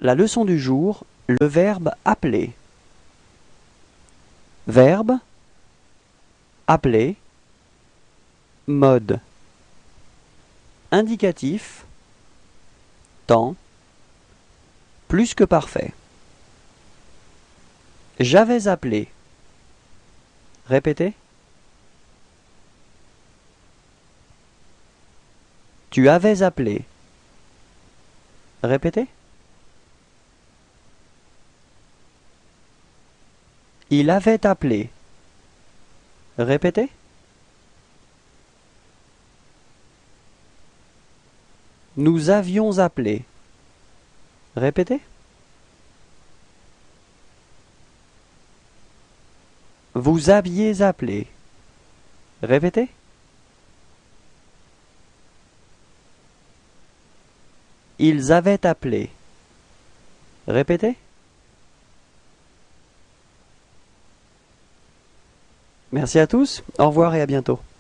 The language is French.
La leçon du jour, le verbe appeler. Verbe, appeler, mode. Indicatif, temps, plus que parfait. J'avais appelé. Répétez. Tu avais appelé. Répétez. Il avait appelé. Répétez. Nous avions appelé. Répétez. Vous aviez appelé. Répétez. Ils avaient appelé. Répétez. Merci à tous, au revoir et à bientôt.